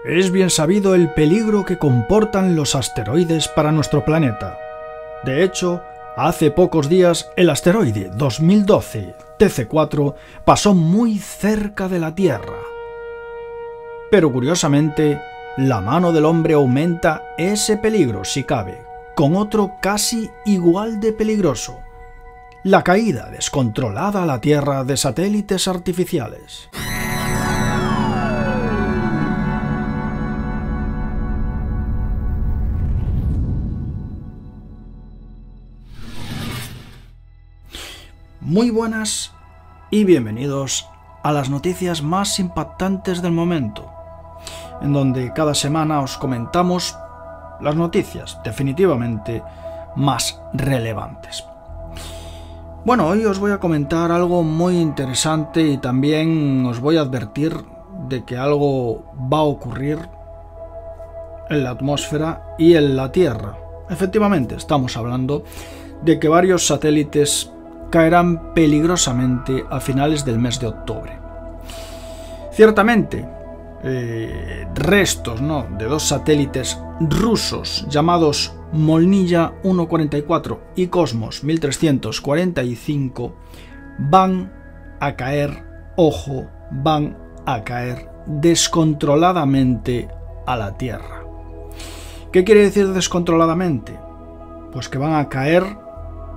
Es bien sabido el peligro que comportan los asteroides para nuestro planeta. De hecho, hace pocos días el asteroide 2012 TC4 pasó muy cerca de la Tierra. Pero curiosamente, la mano del hombre aumenta ese peligro si cabe, con otro casi igual de peligroso: la caída descontrolada a la Tierra de satélites artificiales. Muy buenas y bienvenidos a las noticias más impactantes del momento, en donde cada semana os comentamos las noticias definitivamente más relevantes. Bueno, hoy os voy a comentar algo muy interesante y también os voy a advertir de que algo va a ocurrir en la atmósfera y en la Tierra. Efectivamente, estamos hablando de que varios satélites caerán peligrosamente a finales del mes de octubre. Ciertamente, restos de dos satélites rusos llamados Molniya 144 y Cosmos 1345 van a caer, ojo, van a caer descontroladamente a la Tierra. ¿Qué quiere decir descontroladamente? Pues que van a caer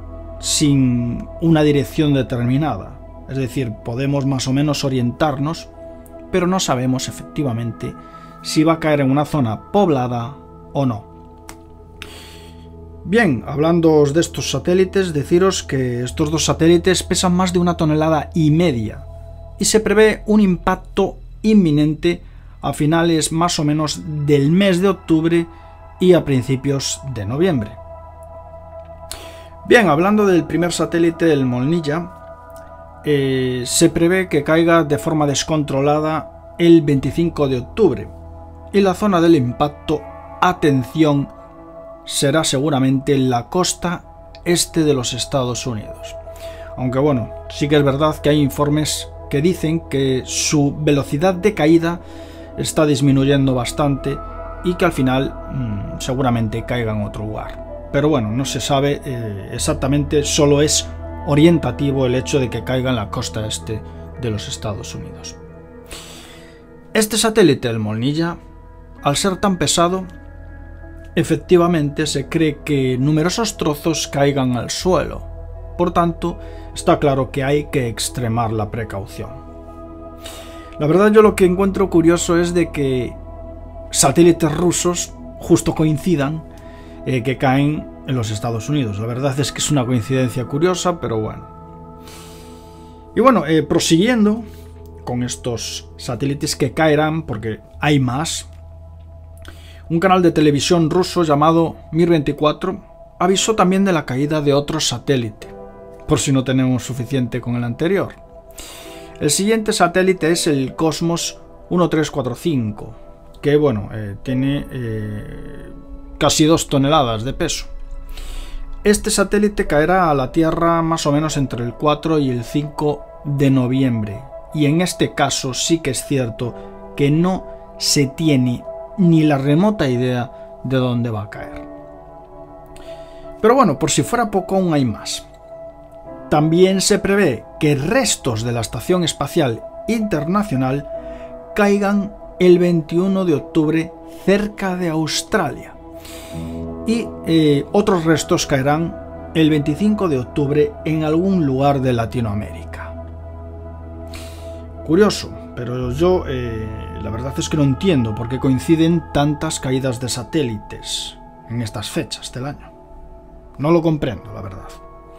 sin una dirección determinada. Es decir, podemos más o menos orientarnos, pero no sabemos efectivamente si va a caer en una zona poblada o no. Bien, hablándoos de estos satélites, deciros que estos dos satélites pesan más de 1,5 toneladas y se prevé un impacto inminente a finales más o menos del mes de octubre y a principios de noviembre. Bien, hablando del primer satélite, el Molniya, se prevé que caiga de forma descontrolada el 25 de octubre y la zona del impacto, atención, será seguramente en la costa este de los Estados Unidos. Aunque bueno, sí que es verdad que hay informes que dicen que su velocidad de caída está disminuyendo bastante y que al final seguramente caiga en otro lugar. Pero bueno, no se sabe exactamente, solo es orientativo el hecho de que caiga en la costa este de los Estados Unidos. Este satélite, el Molniya, al ser tan pesado, efectivamente se cree que numerosos trozos caigan al suelo. Por tanto, está claro que hay que extremar la precaución. La verdad, yo lo que encuentro curioso es de que satélites rusos justo coincidan que caen en los Estados Unidos. La verdad es que es una coincidencia curiosa, pero bueno. Y bueno, prosiguiendo con estos satélites que caerán, porque hay más, un canal de televisión ruso llamado Mir 24 avisó también de la caída de otro satélite, por si no tenemos suficiente con el anterior. El siguiente satélite es el Cosmos 1345, que bueno, tiene casi 2 toneladas de peso. Este satélite caerá a la Tierra más o menos entre el 4 y el 5 de noviembre. Y en este caso sí que es cierto que no se tiene ni la remota idea de dónde va a caer. Pero bueno, por si fuera poco, aún hay más. También se prevé que restos de la Estación Espacial Internacional caigan el 21 de octubre cerca de Australia. Y otros restos caerán el 25 de octubre en algún lugar de Latinoamérica. Curioso, pero yo la verdad es que no entiendo por qué coinciden tantas caídas de satélites en estas fechas del año. No lo comprendo, la verdad.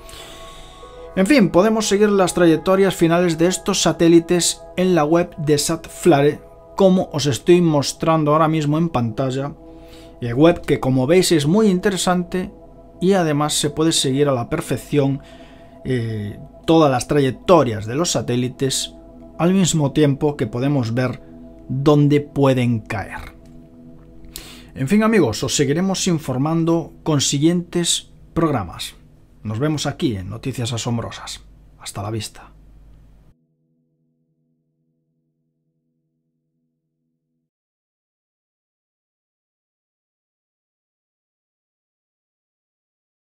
En fin, podemos seguir las trayectorias finales de estos satélites en la web de Satflare, como os estoy mostrando ahora mismo en pantalla. Web que, como veis, es muy interesante y además se puede seguir a la perfección todas las trayectorias de los satélites al mismo tiempo que podemos ver dónde pueden caer. En fin, amigos, os seguiremos informando con siguientes programas. Nos vemos aquí en Noticias Asombrosas. Hasta la vista.